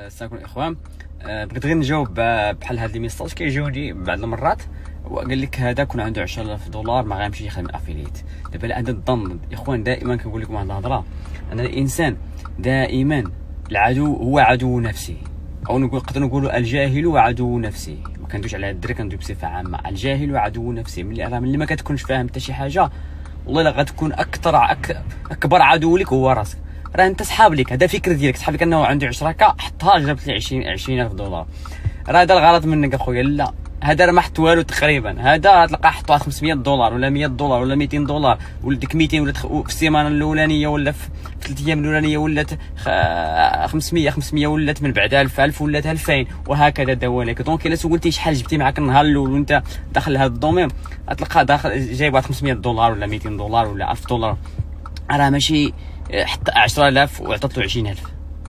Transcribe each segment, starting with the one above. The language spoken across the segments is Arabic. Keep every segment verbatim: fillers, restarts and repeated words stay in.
السلام عليكم الاخوان. أه بغيت غير نجاوب بحال هاد لي ميساج كيجيوني بعض المرات، وقال لك هذا كون عنده عشرة آلاف دولار ما غيمشي يخدم افيليت. دابا عندنا الظن اخوان، دائما كنقول لكم واحد الهضره، ان الانسان دائما العدو هو عدو نفسه، او نقول نقدر نقولوا الجاهل عدو نفسه. ما كندويش على الدري، كندوي بصفه عامه. الجاهل عدو نفسه، ملي راه ملي ما كتكونش فاهم حتى شي حاجه والله الا غتكون اكثر أك... اكبر عدو لك هو راسك. راه انت صحاب لك، هذا فكر ديالك، صحاب لك انه عنده عشرة كا حطها جابت لي عشرين عشرين الف دولار. راه هذا الغلط منك اخويا. لا، هذا راه ما حط والو تقريبا، هذا تلقاه حط واحد خمسمية دولار ولا مية دولار ولا ميتين دولار، ولا ديك ميتين ولات في السيمانه الاولانيه ولا في ثلاث ايام الاولانيه ولات خمسمية خمسمية ولات من بعد ألف ألف ولات ألفين، وهكذا دواليك. دونك الا سولتي شحال جبتي معاك النهار الاول وانت داخل هذا الدومين، غتلقاه داخل جايب واحد خمسمية دولار ولا ميتين دولار ولا ألف دولار. راه ماشي حتى عشرة آلاف وعطات له عشرين ألف.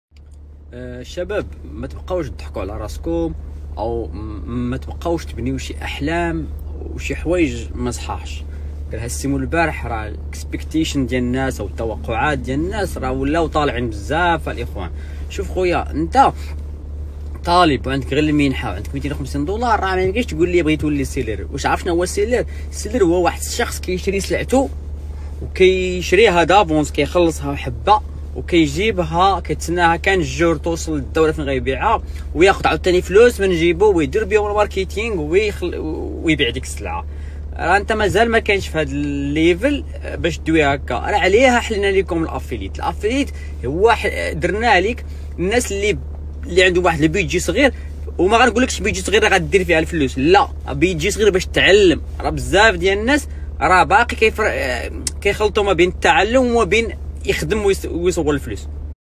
الشباب ما تبقاوش تضحكوا على راسكم، او ما تبقاوش تبنيو شي احلام وشي حوايج ما صحاحش. قالها السيمو البارح، راه الاكسبكتيشن ديال الناس او التوقعات ديال الناس راه ولاو طالعين بزاف الاخوان. شوف خويا، انت طالب وعندك غير المنحه وعندك ميتين وخمسين دولار، راه ما يمكنش تقول لي بغيت تولي سيلر. واش عرف شنو هو السيلر؟ السيلر هو واحد الشخص كيشري سلعته وكيشريها دافونس، كيخلصها حبه وكيجيبها كيتسناها كان الجور توصل للدوله فين غيبيعها، وياخذ عاوتاني فلوس من جيبو ويدير بهم الماركتينغ ويخل... ويبيع ديك السلعه. راه انت مازال ما كاينش في هذا الليفل باش دوي هكا. راه عليها حلنا لكم الافيليت. الافيليت هو درناه لك الناس اللي اللي عندهم واحد البيجي صغير، وما غنقولكش بيجي صغير راه غدير فيها الفلوس، لا، بيجي صغير باش تعلم. راه بزاف ديال الناس راه باقي كيفر كيخلطوا ما بين التعلم وما بين يخدم ويصور الفلوس.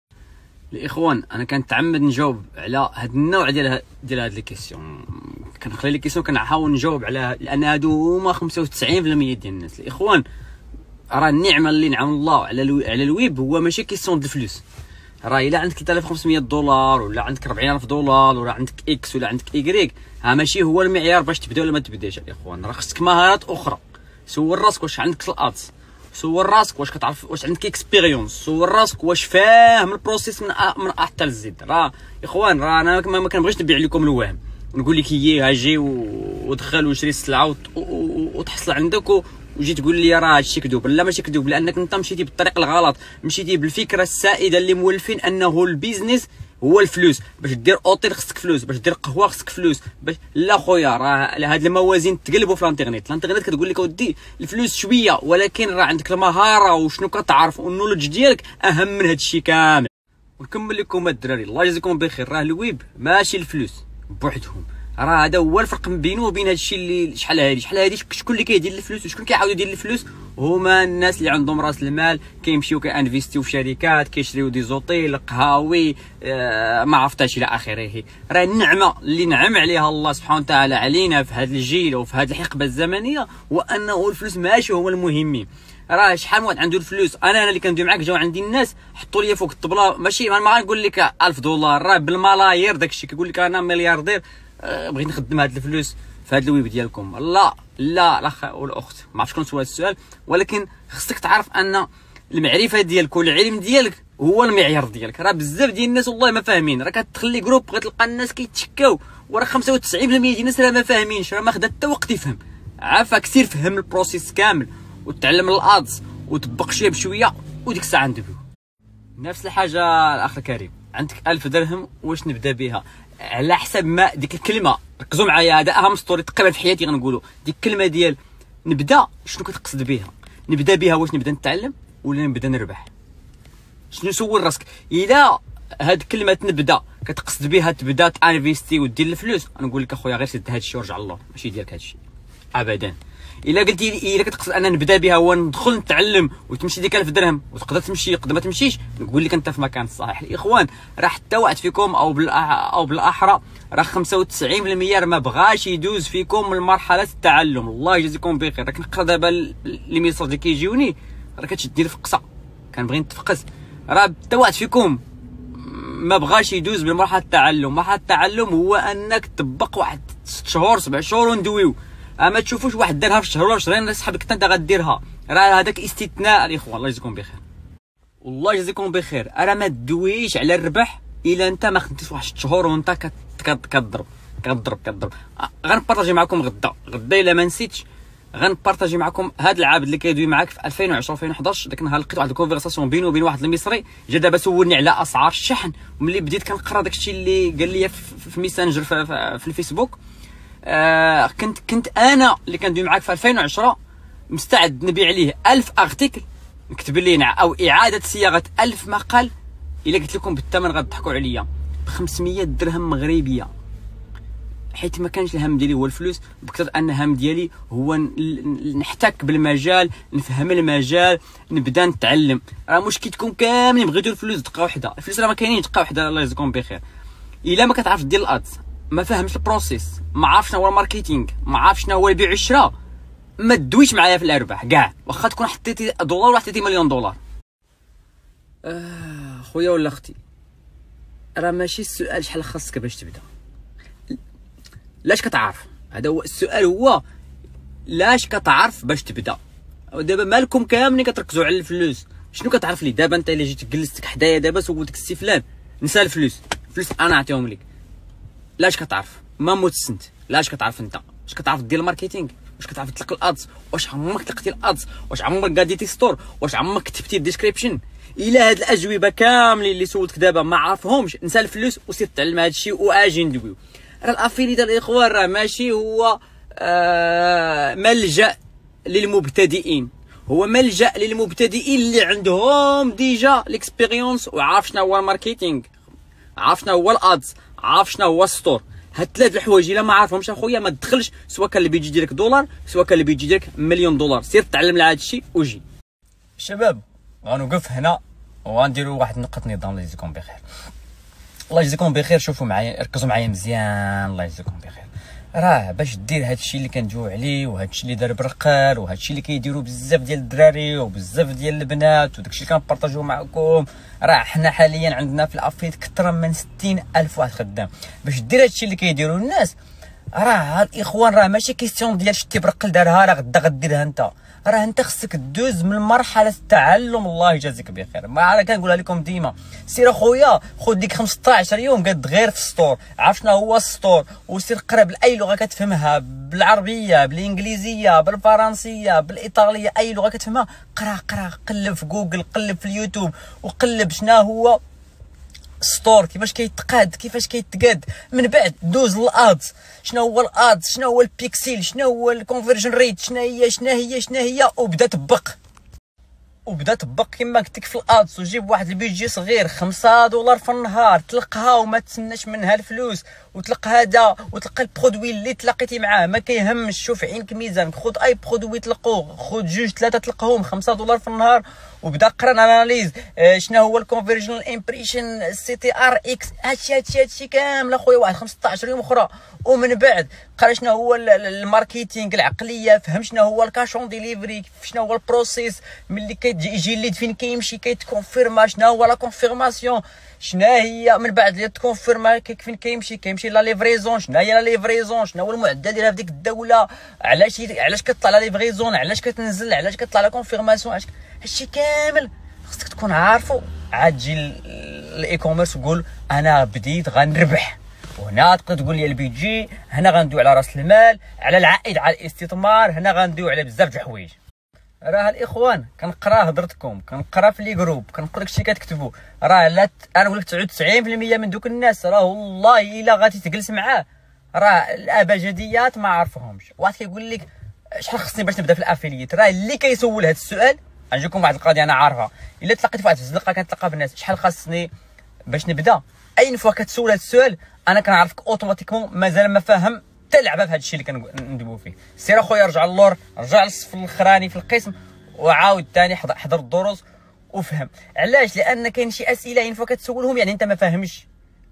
الاخوان انا كنتعمد نجاوب على هذا النوع ديال ديال هاد لي كيسيون، كنخلي لي كيسيون كنحاول نجاوب على، لان هادو هما خمسة وتسعين بالمية ديال الناس. الاخوان راه النعمه اللي نعم الله على الو... على الويب هو ماشي كيسيون د الفلوس. راه الا عندك ثلاثة آلاف وخمسمية دولار ولا عندك أربعين ألف دولار ولا عندك اكس ولا عندك ايكغيك، ها ماشي هو المعيار باش تبدا ولا ما تبداش. الاخوان راه خصك مهارات اخرى. سول راسك واش عندك في الادز، سول راسك واش كتعرف، واش عندك اكسبيريونس، سول راسك واش فاهم البروسيس من أ... من أ حتى للزد. راه اخوان راه انا ما كنبغيش نبيع لكم الوهم ونقول لك هي اجي ودخل وشري السلعه وت... وتحصل عندك و... وجي تقول لي راه هادشي كذوب. لا ماشي كذوب، لانك انت مشيتي بالطريق الغلط، مشيتي بالفكره السائده اللي مولفين انه البيزنس هو الفلوس. باش دير اوتيل خصك فلوس، باش دير قهوه خصك فلوس، باش لا خويا راه هاد الموازين تقلبوا في الانترنت. الانترنت كتقول لك اودي الفلوس شويه، ولكن راه عندك المهاره وشنو كتعرف والنولج ديالك اهم من هادشي كامل. ونكمل لكم الدراري الله يجزيكم بخير، راه الويب ماشي الفلوس بوحدهم، راه هذا هو الفرق بينه وبين هادشي اللي شحال هادي شحال هادي شكون اللي كيدير الفلوس وشكون كيعاود يدير الفلوس؟ هما الناس اللي عندهم راس المال، كيمشيو كينفيستيو في شركات، كيشريو دي زوطيل، قهاوي، آه ما عرفتاش الى اخره. راه النعمه اللي نعم عليها الله سبحانه وتعالى علينا في هذا الجيل وفي هذه الحقبه الزمنيه هو انه الفلوس ماشي هو المهمين. راه شحال من واحد عنده الفلوس، انا انا اللي كندوي معاك جاو عندي الناس حطوا لي فوق الطبله، ماشي ما غنقول لك ألف دولار، راه بالملايير داكشي كيقول لك انا ملياردير بغيت نخدم هاد الفلوس في هاد الويب ديالكم. لا لا الاخ والاخت، ما عرفتش شكون سوال السؤال، ولكن خصك تعرف ان المعرفه ديالك والعلم ديالك هو المعيار ديالك. راه بزاف ديال الناس والله ما فاهمين، راه كتخلي جروب غتلقى الناس كيتشكاو وراه خمسة وتسعين بالمية ديال الناس راه ما فاهمينش، راه ما خدا حتى وقت يفهم. عافاك سير فهم البروسيس كامل وتعلم الادز وطبق شويه بشويه وديك الساعه ندويو. نفس الحاجه الاخ الكريم، عندك ألف درهم واش نبدا بها؟ على حسب ما ديك الكلمه، ركزوا معايا، هذا اهم ستوري تقريبا في حياتي غنقولوا. ديك الكلمه ديال نبدا شنو كتقصد بها؟ نبدا بها واش نبدا نتعلم ولا نبدا نربح؟ شنو سول راسك. الا هاد كلمه نبدا كتقصد بها تبدا تانفيستي ودير الفلوس، نقول لك اخويا غير سد هادشي ورجع الله، ماشي ديالك هادشي ابدا. الا قلتي لي الا كتقصد انا نبدا بها هو ندخل نتعلم وتمشي ديك ألف درهم وتقدر تمشي قد ما تمشيش، نقول لك انت في مكان الصحيح. الاخوان راه حتى واحد فيكم او او بالاحرى راه خمسة وتسعين بالمية ما بغاش يدوز فيكم من مرحله التعلم. الله يجزيكم بخير. راه كنقرا دابا لي ميساج اللي كيجيوني راه كتشدني الفقصه، كنبغي نتفقس. راه حتى واحد فيكم ما بغاش يدوز بمرحله التعلم. مرحله التعلم هو انك تطبق واحد ست شهور سبع شهور وندويو، اما تشوفوش واحد دارها في شهر ولا شهرين صاحبك حتى انت غديرها. راه هذاك استثناء الاخوان. الله يجزيكم بخير والله يجزيكم بخير. راه ما تدويش على الربح الا انت ما خدمتيش واحد ست شهور وانت كتضرب كتضرب كتضرب. غنبارطاجي معكم غدا غدا الا ما نسيتش، غنبارطاجي معكم هذا العابد اللي كيدوي معاك في ألفين وعشرة ألفين وحداش. داك النهار لقيت واحد الكونفرساسيون بينه وبين واحد المصري، جا دابا سولني على اسعار الشحن، وملي بديت كنقرا داكشي اللي قال لي في ميسنجر في, في الفيسبوك، آه كنت كنت انا اللي كندوي معاك في ألفين وعشرة مستعد نبيع عليه ألف ارتيكل نكتب ليه او اعاده صياغه ألف مقال. الا قلت لكم بالثمن غتضحكوا عليا، ب خمسمية درهم مغربيه، حيت ما كانش الهم ديالي هو الفلوس، بكثر ان الهم ديالي هو نحتك بالمجال، نفهم المجال، نبدا نتعلم. راه مشكلتكم كاملين بغيتوا الفلوس دقه واحده، الفلوس راه ما كاينين دقه واحده. الله يجزيكم بخير. الا ما كتعرف دير الادز، ما فاهمش البروسيس، ما عارف شنو هو الماركتينغ، ما عارف شنو هو البيع والشراء، ما تدويش معايا في الارباح كاع، واخا تكون حطيتي دولار ولا حطيتي مليون دولار. آه خويا ولا اختي، راه ماشي السؤال شحال خاصك باش تبدا، لاش كتعرف. هذا هو السؤال، هو لاش كتعرف باش تبدا. دابا مالكم كاملين كتركزوا على الفلوس. شنو كتعرف لي دابا انت؟ الا جيت جلستك حدايا دابا سولتك السي فلان، نسى الفلوس، الفلوس انا نعطيهم لك، لاش كتعرف؟ ما موت السنت، لاش كتعرف انت؟ واش كتعرف دير الماركتينغ؟ واش كتعرف تطلق الادز؟ واش عمرك طلقتي الادز؟ واش عمرك قاديتي ستور؟ واش عمرك كتبتي الديسكريبشن؟ الا هاد الاجوبه كاملين اللي سولتك دابا ما عارفهمش، نسى الفلوس وسير تعلم هاد الشيء واجي ندويو. راه الافيليت الاخوان راه ماشي هو آه ملجا للمبتدئين، هو ملجا للمبتدئين اللي عندهم ديجا ليكسبيريونس وعارف شنو هو الماركتينغ، عارف شنو هو الادز، عارف شنو هو الستور. هاد ثلاث الحوايج الا ما عارفهمش اخويا ما تدخلش، سواء كان اللي بيجي ديالك دولار سواء كان اللي بيجي ديالك مليون دولار. سير تعلم على هاد الشيء وجي. شباب غنوقف هنا وغنديروا واحد نقطه نظام. الله يجزيكم بخير، الله يجزيكم بخير. شوفوا معايا، ركزوا معايا مزيان، الله يجزيكم بخير. راه باش دير هادشي اللي كندويو عليه وهادشي اللي دار برقال وهادشي اللي كيديروا بزاف ديال الدراري وبزاف ديال البنات وداكشي اللي كنبارطاجيو معكم، راه حنا حاليا عندنا في الافريق اكثر من ستين الف واحد خدام. باش دير هادشي اللي كيديروا الناس، راه الاخوان راه ماشي كيستيون ديال شتي برقل دارها راه غدا غديرها انت، راه انت خصك دوز من مرحله التعلم. الله يجازيك بخير. ما راه كنقولها لكم ديما، سير اخويا خذ ديك خمسطاش يوم قد غير في السطور، عرف شنو هو السطور، وسير قرا باي لغه كتفهمها، بالعربيه بالانجليزيه بالفرنسيه بالايطاليه، اي لغه كتفهمها قرا قرا، قلب في جوجل، قلب في اليوتيوب، وقلب شنو هو ستور، كيفاش كيتقاد، كيفاش كيتقاد. من بعد دوز الادز، شنو هو الادز، شنو هو البيكسيل، شنو هو الكونفرجن ريت، شنو هي شنو هي شنو هي وبدا طبق وبدا طبق كما قلت لك في الادز. وجيب واحد البيجي صغير خمسة دولار في النهار، طلقها وما تسناش منها الفلوس، وطلق هذا وتلقى البرودوي اللي تلاقيتي معاه ما كيهمش. شوف عينك ميزانك، خذ اي برودوي طلقوه، خذ جوج ثلاثه طلقهم، خمسة دولار في النهار، وبدا قرا اناليز آه شنو هو الكونفرجن امبريشن سي تي ار اكس، هادشي هادشي هادشي كامل اخويا واحد خمسطاش يوم اخرى. ومن بعد قرا شنو هو الماركتينغ العقليه، فهم شنو هو الكاشون ديليفري، شنو هو البروسيس، ملي كيجي الليد فين كيمشي كيتكونفيرما، شنو هو لا كونفيرماسيون، شنو هي من بعد اللي تكونفيرما فين كيمشي كيمشي لا ليفريزون، شنو هي لا ليفريزون، شنو هو المعدل ديالها في ديك الدوله، علاش علاش كطلع لا ليفريزون، علاش كتنزل، علاش كطلع لا كونفيرماسيون، هادشي كامل خصك تكون عارفو. عاد تجي الاي كوميرس وقول انا بديت غنربح، وهنا تقدر تقول لي البي جي، هنا غندوي على راس المال، على العائد على الاستثمار، هنا غندوي على بزاف د الحوايج. راه الاخوان كنقرا هضرتكم، كنقرا في لي جروب، كنقرا داكشي كتكتبوا، راه لا انا نقول لك تسعة وتسعين بالمية من دوك الناس راه والله الا غادي تجلس معاه راه الابجديات ما عارفهمش. واحد كيقول لك شحال خصني باش نبدا في الافيليت، راه اللي كيسول هذا السؤال غنجيكم واحد القضيه انا عارفها، الا تلاقيت في واحد الزنقه كنتلاقى بالناس شحال خاصني باش نبدا، اي فوا كتسول هذا السؤال انا كنعرفك اوتوماتيكمون مازال ما فاهم حتى لعبه في هذا الشيء اللي كندويو فيه. سير اخويا رجع للور، رجع للصف الاخراني في القسم وعاود ثاني حضر الدروس وفهم. علاش؟ لان كاين شي اسئله ان فوا كتسولهم يعني انت ما فاهمش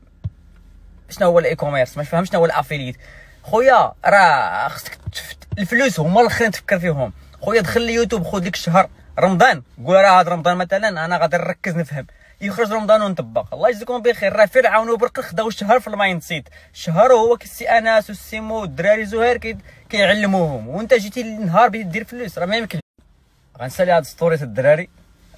شنو هو الاي كوميرس، ما فاهمش شنو هو الافيليت. خويا راه خصك الفلوس هما الاخرين تفكر فيهم. خويا دخل اليوتيوب، خذ ديك الشهر رمضان، قول راه هذا رمضان مثلا انا غادي نركز نفهم، يخرج رمضان ونطبق. الله يجزيكم بخير. راه فرعون وبرقل خداو الشهر في المايند سيت، الشهر هو كسي انس والسيمو والدراري زهير كي كيعلموهم، وانت جيتي النهار بديت دير فلوس، راه ما يمكن. غنسالي هاد ستوري الدراري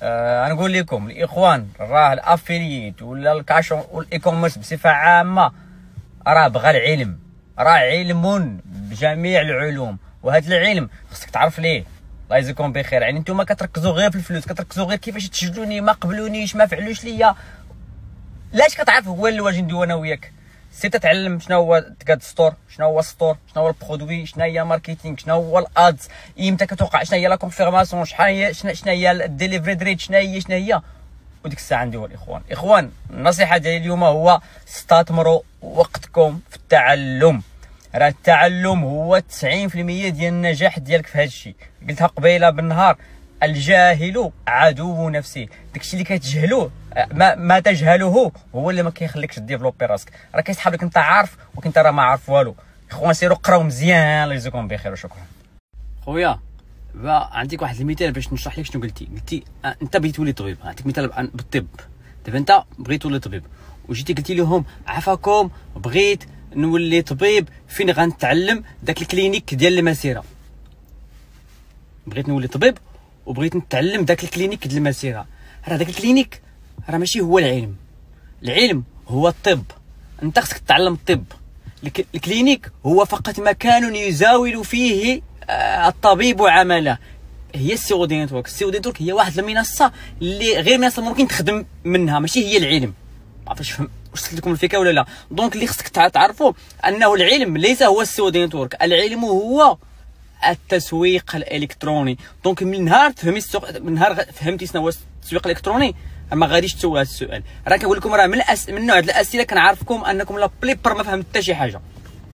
آه انا نقول لكم الاخوان، راه الافيليت ولا الكاش والاي كوميرس بصفه عامه راه بغى العلم، راه علم بجميع العلوم، وهذا العلم خصك تعرف ليه. الله يجزيكم بخير. يعني نتوما كتركزوا غير في الفلوس، كتركزوا غير كيفاش تشجعوني، ما قبلونيش، ما فعلوش ليا. لاش كتعرف هو اللي واجي نديرو انا وياك؟ سي تتعلم شنو هو تكاد ستور، شنو هو ستور، شنو هو البرودوي، شنو هي ماركتينغ، شنو هو الادز، امتى كتوقع، شنو هي لا كونفيرماسيون، شحال هي شنو هي الديليفري ريت، شنو هي شنو هي وديك الساعه نديرو. الاخوان اخوان النصيحه ديالي اليوم هو استثمروا وقتكم في التعلم. راه التعلم هو تسعين في المية ديال النجاح ديالك في هذا الشيء. قلتها قبيله بالنهار، الجاهل عدو نفسه. داكشي اللي كتجهلوه، ما, ما تجهله هو اللي ما كيخليكش ديفلوبي راسك. راه كيسحب لك انت عارف وكنت راه ما عارف والو. اخوان سيروا قراو مزيان، الله يجزيكم بخير وشكرا. خويا عندك واحد المثال باش نشرح لك شنو قلتي. قلتي آه انت بغيتي تولي طبيب، نعطيك مثال بالطب. دابا انت بغيت تولي طبيب وجيتي قلتي لهم عفاكم بغيت نولي طبيب، فين غنتعلم داك الكلينيك ديال المسيره. بغيت نولي طبيب وبغيت نتعلم داك الكلينيك ديال المسيره. راه داك الكلينيك راه ماشي هو العلم، العلم هو الطب. انت خصك تتعلم الطب. الكلينيك هو فقط مكان يزاول فيه الطبيب عمله. هي السي دي نتورك. السي دي نتورك هي واحد المنصه اللي غير منصه ممكن تخدم منها، ماشي هي العلم. ما عرفتش فهم وصلت لكم الفكره ولا لا؟ دونك اللي خصك تعرفوا انه العلم ليس هو السي دي نتورك، العلم هو التسويق الالكتروني. دونك من نهار تفهمي السوق، من نهار فهمتي شنو هو التسويق الالكتروني ما غاديش تسول هذا السؤال. راه كنقول لكم راه من الأس... من نوع الاسئله كنعرفكم انكم لا بليبر ما فهمت حتى شي حاجه.